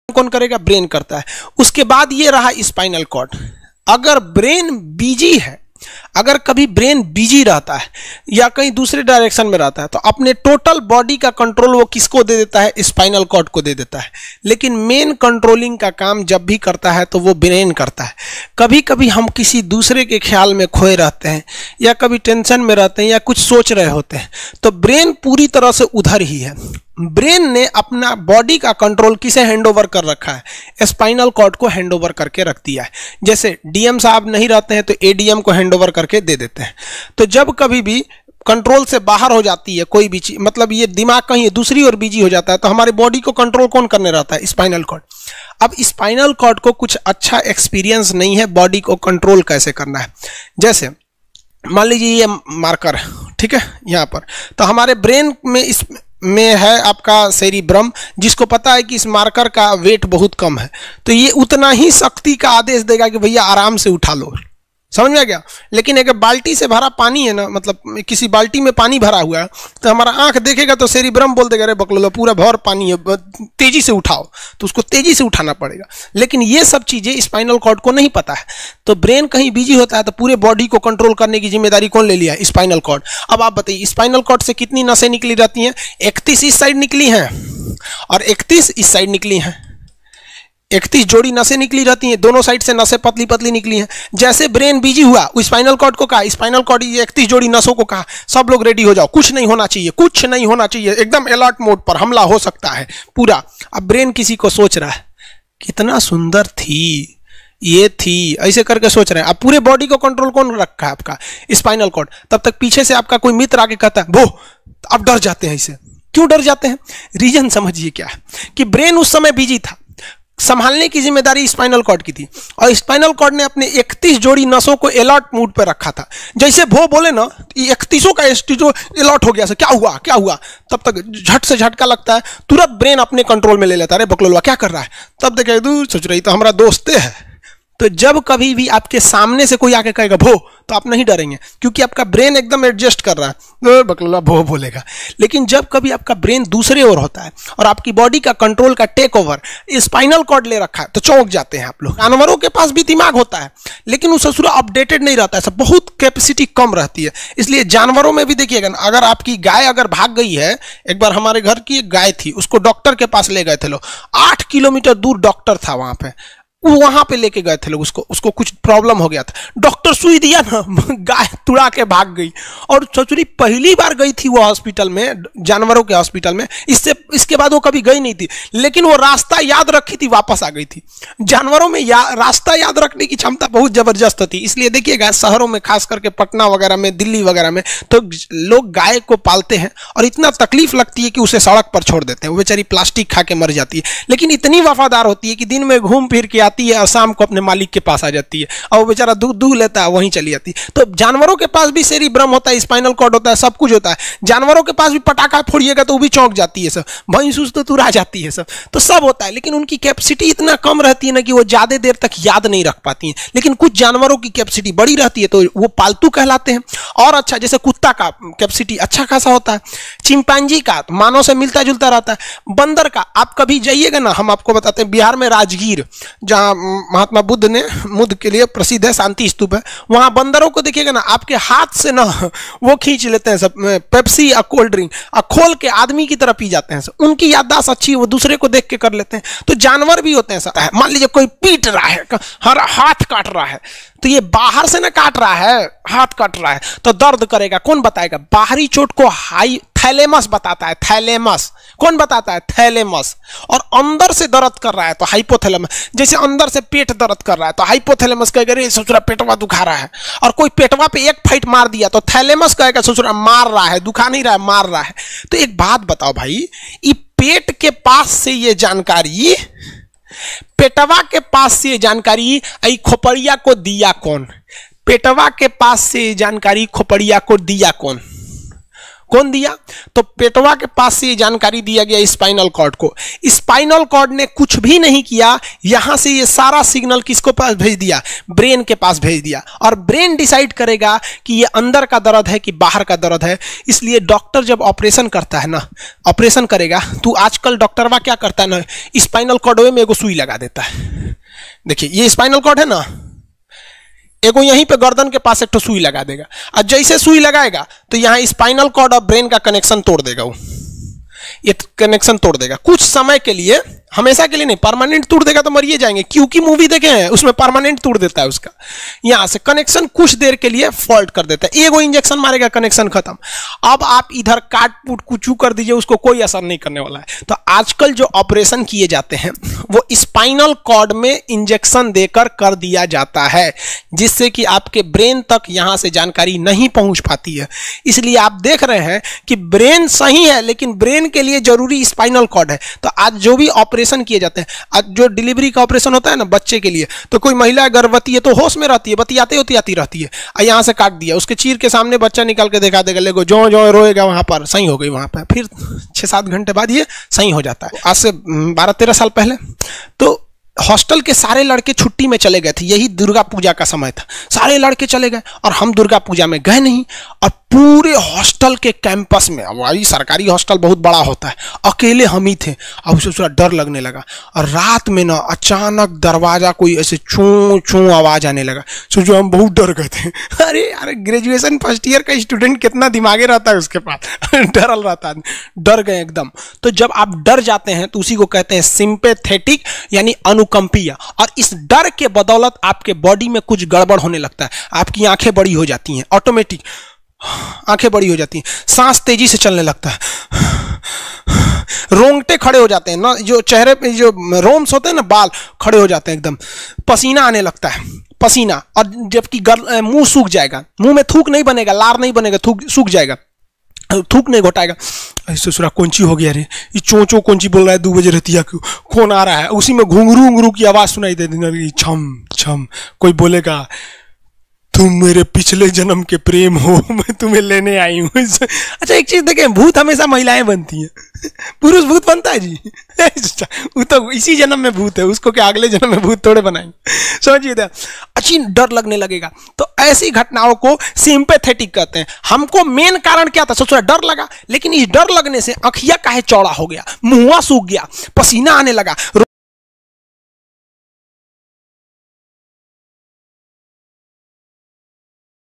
कौन करेगा? ब्रेन करता है। उसके बाद ये रहा स्पाइनल कॉर्ड। अगर ब्रेन बिजी है, अगर कभी ब्रेन बिजी रहता है या कहीं दूसरे डायरेक्शन में रहता है, तो अपने टोटल बॉडी का कंट्रोल वो किसको दे देता है? स्पाइनल कॉर्ड को दे देता है। लेकिन मेन कंट्रोलिंग का काम जब भी करता है तो वो ब्रेन करता है। कभी कभी हम किसी दूसरे के ख्याल में खोए रहते हैं या कभी टेंशन में रहते हैं या कुछ सोच रहे होते हैं, तो ब्रेन पूरी तरह से उधर ही है। ब्रेन ने अपना बॉडी का कंट्रोल किसे हैंडओवर कर रखा है? स्पाइनल कॉर्ड को हैंडओवर करके रख दिया है। जैसे डीएम साहब नहीं रहते हैं तो एडीएम को हैंडओवर करके दे देते हैं। तो जब कभी भी कंट्रोल से बाहर हो जाती है कोई भी चीज, मतलब ये दिमाग कहीं दूसरी ओर बिजी हो जाता है, तो हमारी बॉडी को कंट्रोल कौन करने रहता है? Spinal cord. अब स्पाइनल कॉर्ड को कुछ अच्छा एक्सपीरियंस नहीं है बॉडी को कंट्रोल कैसे करना है। जैसे मान लीजिए ये मार्कर है, ठीक है, यहाँ पर, तो हमारे ब्रेन में में है आपका सेरिब्रम, जिसको पता है कि इस मार्कर का वेट बहुत कम है, तो ये उतना ही शक्ति का आदेश देगा कि भैया आराम से उठा लो। समझ में आ गया? लेकिन एक बाल्टी से भरा पानी है ना, मतलब किसी बाल्टी में पानी भरा हुआ है, तो हमारा आंख देखेगा तो सेरिब्रम बोल देगा अरे बकलोला पूरा भर पानी है, तेजी से उठाओ, तो उसको तेजी से उठाना पड़ेगा। लेकिन ये सब चीजें स्पाइनल कॉर्ड को नहीं पता है, तो ब्रेन कहीं बिजी होता है तो पूरे बॉडी को कंट्रोल करने की जिम्मेदारी कौन ले लिया है? Spinal cord. अब आप बताइए स्पाइनल कॉर्ड से कितनी नसें निकली रहती हैं? 31 इस साइड निकली हैं और 31 इस साइड निकली हैं। 31 जोड़ी नसें निकली रहती हैं, दोनों साइड से नसें पतली पतली निकली हैं। जैसे ब्रेन बिजी हुआ, स्पाइनल कॉर्ड को कहा, स्पाइनल कॉर्ड 31 जोड़ी नसों को कहा सब लोग रेडी हो जाओ, कुछ नहीं होना चाहिए, कुछ नहीं होना चाहिए, एकदम अलर्ट मोड पर, हमला हो सकता है पूरा। अब ब्रेन किसी को सोच रहा है कितना सुंदर थी ये थी, ऐसे करके सोच रहे हैं। अब पूरे बॉडी को कंट्रोल कौन रखा है? आपका स्पाइनल कॉर्ड। तब तक पीछे से आपका कोई मित्र आके कहता है वो, अब डर जाते हैं। इसे क्यों डर जाते हैं? रीजन समझिए क्या है कि ब्रेन उस समय बिजी था, संभालने की जिम्मेदारी स्पाइनल कॉर्ड की थी, और स्पाइनल कॉर्ड ने अपने 31 जोड़ी नसों को अलर्ट मूड पर रखा था। जैसे वो बोले ना, 31 का जो अलर्ट हो गया, क्या हुआ क्या हुआ, तब तक झट से झटका लगता है, तुरंत ब्रेन अपने कंट्रोल में ले लेता है, अरे बकलोलवा क्या कर रहा है। तब देखे दूर सोच रही तो हमारा दोस्त है। तो जब कभी भी आपके सामने से कोई आके कहेगा भो, तो आप नहीं डरेंगे, क्योंकि आपका ब्रेन एकदम एडजस्ट कर रहा है, बकलोला भो बोलेगा। लेकिन जब कभी आपका ब्रेन दूसरे ओर होता है और आपकी बॉडी का कंट्रोल का टेक ओवर स्पाइनल कॉर्ड ले रखा है, तो चौंक जाते हैं आप लोग। जानवरों के पास भी दिमाग होता है, लेकिन वो ससुरा अपडेटेड नहीं रहता है, सब बहुत कैपेसिटी कम रहती है। इसलिए जानवरों में भी देखिएगा, अगर आपकी गाय अगर भाग गई है, एक बार हमारे घर की एक गाय थी, उसको डॉक्टर के पास ले गए थे लोग, 8 किलोमीटर दूर डॉक्टर था वहां पे लेके गए थे लोग, उसको कुछ प्रॉब्लम हो गया था, डॉक्टर सुई दिया ना, गाय तुड़ा के भाग गई। और ससुरी पहली बार गई थी वो हॉस्पिटल में, जानवरों के हॉस्पिटल में, इसके बाद वो कभी गई नहीं थी, लेकिन वो रास्ता याद रखी थी, वापस आ गई थी। जानवरों में रास्ता याद रखने की क्षमता बहुत जबरदस्त थी। इसलिए देखिएगा शहरों में, खास करके पटना वगैरह में, दिल्ली वगैरह में, तो लोग गाय को पालते हैं और इतना तकलीफ लगती है कि उसे सड़क पर छोड़ देते हैं, वो बेचारी प्लास्टिक खा के मर जाती है, लेकिन इतनी वफादार होती है कि दिन में घूम फिर के आती है और शाम को अपने मालिक के पास आ जाती है, और वो बेचारा दूध लेता है, वहीं चली जाती है। तो जानवरों के पास भी सेरिब्रम होता है, स्पाइनल कॉर्ड होता है, सब कुछ होता है। जानवरों के पास भी पटाखा फोड़िएगा तो वो भी चौंक जाती है सब, भैंस तो तुरा जाती है सब, तो सब होता है। लेकिन उनकी कैपेसिटी इतना कम रहती है ना कि वो ज्यादा देर तक याद नहीं रख पाती हैं। लेकिन कुछ जानवरों की कैपेसिटी बड़ी रहती है, तो वो पालतू कहलाते हैं। और अच्छा, जैसे कुत्ता का कैपेसिटी अच्छा खासा होता है, चिंपांजी का मानव से मिलता जुलता रहता है, बंदर का आप कभी जाइएगा ना, हम आपको बताते हैं, बिहार में राजगीर, जहां महात्मा बुद्ध के लिए प्रसिद्ध है, शांति स्तूप है, वहां बंदरों को देखिएगा ना, आपके हाथ से ना वो खींच लेते हैं सब, पेप्सी या कोल्ड ड्रिंक खोल के आदमी की तरह पी जाते हैं सब। उनकी याददाश्त अच्छी है, वो दूसरे को देख के कर लेते हैं। तो जानवर भी होते हैं सब। मान लीजिए कोई पीट रहा है, हर हाथ काट रहा है, तो ये बाहर से ना काट रहा है, हाथ काट रहा है तो दर्द करेगा, कौन बताएगा? बाहरी चोट को थैलेमस बताता है, थैलेमस। कौन बताता है? थैलेमस। और अंदर से दर्द कर रहा है तो हाइपोथैलेमस। जैसे अंदर से पेट दर्द कर रहा है तो हाइपोथैलेमस कहेगा रे ससुरा पेटवा दुखा रहा है, और कोई पेटवा पे एक फाइट मार दिया तो थैलेमस कहेगा ससुरा मार रहा है, दुखा नहीं रहा है, मार रहा है। तो एक बात बताओ भाई, ये पेट के पास से ये जानकारी, पेटवा के पास से जानकारी खोपड़िया को दिया कौन? पेटवा के पास से जानकारी खोपड़िया को दिया कौन? कौन दिया? तो पेटवा के पास से ये जानकारी दिया गया स्पाइनल कॉर्ड को। स्पाइनल कॉर्ड ने कुछ भी नहीं किया, यहां से ये सारा सिग्नल किसको पास भेज दिया? ब्रेन के पास भेज दिया। और ब्रेन डिसाइड करेगा कि ये अंदर का दर्द है कि बाहर का दर्द है। इसलिए डॉक्टर जब ऑपरेशन करता है ना, ऑपरेशन करेगा तो आजकल डॉक्टरवा क्या करता है ना, स्पाइनल कॉर्ड में एगो सुई लगा देता है। देखिए ये स्पाइनल कॉर्ड है ना, एगो यहीं पे गर्दन के पास एक तो सुई लगा देगा, और जैसे सुई लगाएगा तो यहां स्पाइनल कॉर्ड और ब्रेन का कनेक्शन तोड़ देगा। वो ये कनेक्शन तोड़ देगा कुछ समय के लिए, हमेशा के लिए नहीं, परमानेंट तोड़ देगा तो मरिए जाएंगे। क्योंकि मूवी देखे हैं उसमें परमानेंट तोड़ देता है उसका, यहां से कनेक्शन कुछ देर के लिए फॉल्ट कर देता है, एगो इंजेक्शन मारेगा कनेक्शन खत्म। अब आप इधर काट पुट कुचू कर दीजिए, उसको कोई असर नहीं करने वाला है। तो आजकल जो ऑपरेशन किए जाते हैं वो स्पाइनल कॉर्ड में इंजेक्शन देकर कर दिया जाता है, जिससे कि आपके ब्रेन तक यहां से जानकारी नहीं पहुंच पाती है। इसलिए आप देख रहे हैं कि ब्रेन सही है लेकिन ब्रेन के लिए जरूरी स्पाइनल कॉर्ड है। तो आज जो भी ऑपरेशन किए जाते हैं, आज जो डिलीवरी का ऑपरेशन होता है ना बच्चे के लिए, तो कोई महिला गर्भवती है तो होश में रहती है, बतियाते होती आती रहती है, यहां से काट दिया, उसके चीर के सामने बच्चा निकाल के दिखा देगा, लेगो जो जो रोएगा वहां पर सही हो गई, वहां पर फिर 6-7 घंटे बाद ये सही हो जाता है। आज से 12-13 साल पहले तो हॉस्टल के सारे लड़के छुट्टी में चले गए थे, यही दुर्गा पूजा का समय था, सारे लड़के चले गए और हम दुर्गा पूजा में गए नहीं। और पूरे हॉस्टल के कैंपस में, अब वही सरकारी हॉस्टल बहुत बड़ा होता है, अकेले हम ही थे। अब उसे थोड़ा डर लगने लगा और रात में ना अचानक दरवाजा कोई ऐसे चूं चूं आवाज आने लगा। सोचो हम बहुत डर गए थे। अरे यार ग्रेजुएशन फर्स्ट ईयर का स्टूडेंट कितना दिमागे रहता है उसके पास, डरल रहता है, डर गए एकदम। तो जब आप डर जाते हैं तो उसी को कहते हैं सिंपैथेटिक यानी अनुकंपीय। और इस डर के बदौलत आपके बॉडी में कुछ गड़बड़ होने लगता है, आपकी आंखें बड़ी हो जाती हैं, ऑटोमेटिक आंखें बड़ी हो जाती हैं, सांस तेजी से चलने लगता है, रोंगटे खड़े हो जाते हैं ना, जो चेहरे पे जो रोम्स होते हैं ना, बाल खड़े हो जाते हैं एकदम, पसीना आने लगता है, पसीना। और जबकि मुंह सूख जाएगा, मुंह में थूक नहीं बनेगा, लार नहीं बनेगा, सूख जाएगा, थूक नहीं घोटाएगा। ऐसे सुरा कौन सी हो गया रे, ये चोंचो कौन सी बोल रहा है 2 बजे रहती है, कौन आ रहा है? उसी में घुंघरू उंगरू की आवाज सुनाई दे देगी, छम छम। कोई बोलेगा तुम मेरे पिछले जन्म के प्रेम हो, मैं तुम्हें लेने आई हूं। अच्छा एक चीज देखें, भूत हमेशा महिलाएं बनती हैं, पुरुष भूत बनता है जी? वो तो इसी जन्म में भूत है, उसको क्या अगले जन्म में भूत थोड़े बनाएंगे? समझिए, अच्छी डर लगने लगेगा। तो ऐसी घटनाओं को सिंपैथेटिक कहते हैं। हमको मेन कारण क्या था? सोचा डर लगा, लेकिन इस डर लगने से अखिया काहे चौड़ा हो गया, मुंह सूख गया, पसीना आने लगा,